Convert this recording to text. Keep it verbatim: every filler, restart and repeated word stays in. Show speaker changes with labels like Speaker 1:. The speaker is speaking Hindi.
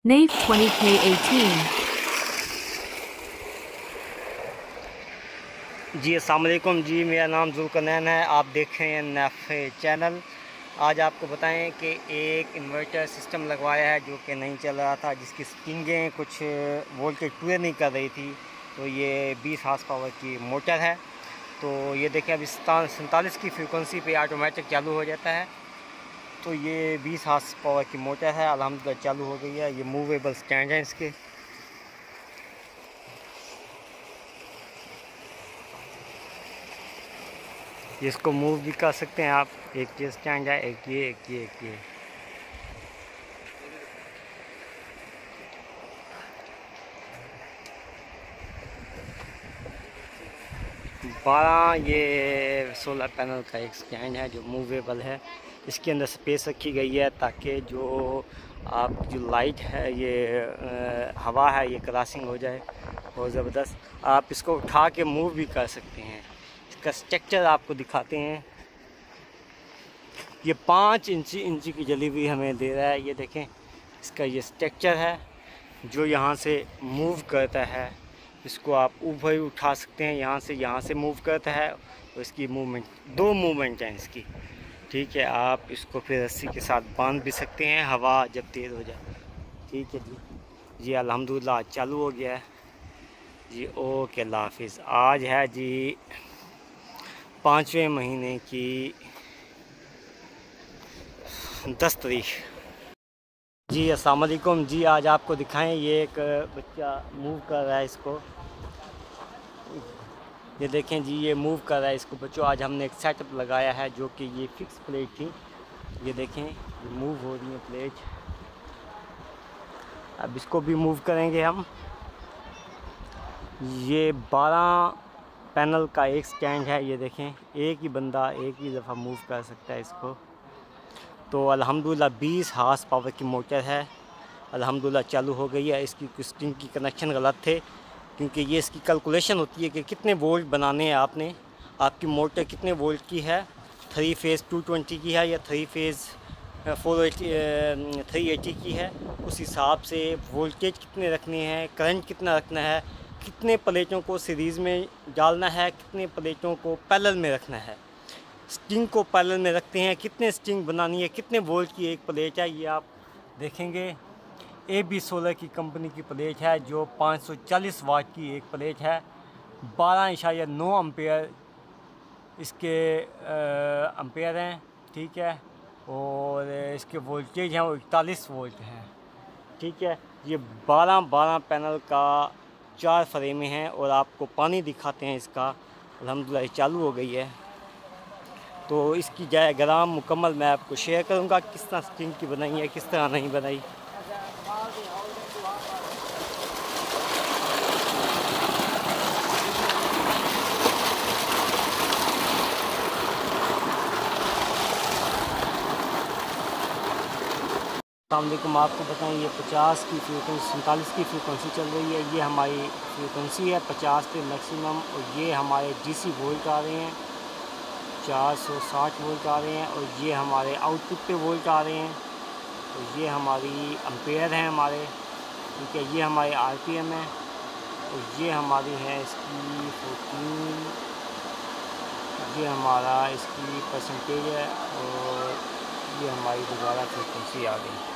Speaker 1: Nave twenty K eighteen.
Speaker 2: जी अस्सलाम वालेकुम जी, मेरा नाम जुल्करनैन है। आप देख रहे हैं नेफ चैनल। आज आपको बताएं कि एक इन्वर्टर सिस्टम लगवाया है जो कि नहीं चल रहा था, जिसकी स्प्रिंगें कुछ वोल्टेज पूरे नहीं कर रही थी। तो ये बीस हार्स पावर की मोटर है। तो ये देखें, अभी सैंतालीस की फ्रीक्वेंसी पे ऑटोमेटिक चालू हो जाता है। तो ये बीस हार्स पावर की मोटर है, अल्हम्दुलिल्लाह चालू हो गई है। ये मूवेबल स्टैंड है इसके। इसको मूव भी कर सकते हैं आप। एक ये स्टैंड है, एक ये एक ये एक ये बारह ये सोलर पैनल का एक स्टैंड है जो मूवेबल है। इसके अंदर स्पेस रखी गई है ताकि जो आप जो लाइट है, ये आ, हवा है, ये क्रॉसिंग हो जाए। बहुत ज़बरदस्त। आप इसको उठा के मूव भी कर सकते हैं। इसका स्ट्रक्चर आपको दिखाते हैं। ये पाँच इंची इंची की जली हुई हमें दे रहा है। ये देखें, इसका ये स्ट्रक्चर है जो यहाँ से मूव करता है। इसको आप ऊपर ही उठा सकते हैं, यहाँ से यहाँ से मूव करता है। और इसकी मूवमेंट, दो मूवमेंट हैं इसकी, ठीक है। आप इसको फिर रस्सी के साथ बांध भी सकते हैं हवा जब तेज़ हो जाए, ठीक है जी। जी अल्हम्दुलिल्लाह चालू हो गया है जी। ओके, अल्लाह हाफिज़। आज है जी पाँचवें महीने की दस तारीख जी। अस्सलाम वालेकुम जी। आज आपको दिखाएं, ये एक बच्चा मूव कर रहा है इसको। ये देखें जी, ये मूव कर रहा है इसको बच्चों। आज हमने एक सेटअप लगाया है जो कि ये फिक्स प्लेट थी। ये देखें, ये मूव हो रही है प्लेट। अब इसको भी मूव करेंगे हम। ये बारह पैनल का एक स्टैंड है। ये देखें, एक ही बंदा एक ही दफ़ा मूव कर सकता है इसको। तो अल्हम्दुलिल्लाह बीस हार्स पावर की मोटर है, अल्हम्दुलिल्लाह चालू हो गई है। इसकी स्ट्रिंग की कनेक्शन गलत थे, क्योंकि ये इसकी कैलकुलेशन होती है कि कितने वोल्ट बनाने हैं आपने। आपकी मोटर कितने वोल्ट की है, थ्री फेज़ टू ट्वेंटी की है या three phase four eighty three eighty की है। उस हिसाब से वोल्टेज कितने रखने हैं, करंट कितना रखना है, कितने प्लेटों को सीरीज़ में डालना है, कितने प्लेटों को पैरेलल में रखना है। स्ट्रिंग को पैरेलल में रखते हैं, कितने स्ट्रिंग बनानी है, कितने वोल्ट की एक प्लेट है, ये आप देखेंगे। ए बी सोलर की कंपनी की प्लेट है जो पाँच सौ चालीस वाट की एक प्लेट है। बारह इशारिया नौ अम्पेयर इसके अम्पेयर हैं, ठीक है। और इसके वोल्टेज हैं वो इकतालीस वोल्ट हैं, ठीक है। ये बारह बारह पैनल का चार फ्रेमें हैं। और आपको पानी दिखाते हैं इसका। अल्हम्दुलिल्लाह चालू हो गई है। तो इसकी डायग्राम मुकम्मल मैं आपको शेयर करूंगा, किस तरह स्ट्रिंग की बनाई है, किस तरह नहीं बनाई। अस्सलामुअलैकुम। आपको बताएं, ये पचास की फ्रीक्वेंसी, सैंतालीस की फ्रीक्वेंसी चल रही है। ये हमारी फ्रीक्वेंसी है पचास पे मैक्सिमम। और ये हमारे डीसी वोल्ट आ रहे हैं, चार सौ साठ वोल्ट आ रहे हैं। और ये हमारे आउटपुट पे वोल्ट आ रहे हैं। तो ये हमारी अम्पेयर हैं हमारे, ठीक है। ये हमारे आरपीएम है। और ये हमारी है इसकी फोर्टीन, ये हमारा इसकी परसेंटेज है। और ये हमारी दोबारा फ्रीक्वेंसी आ गई।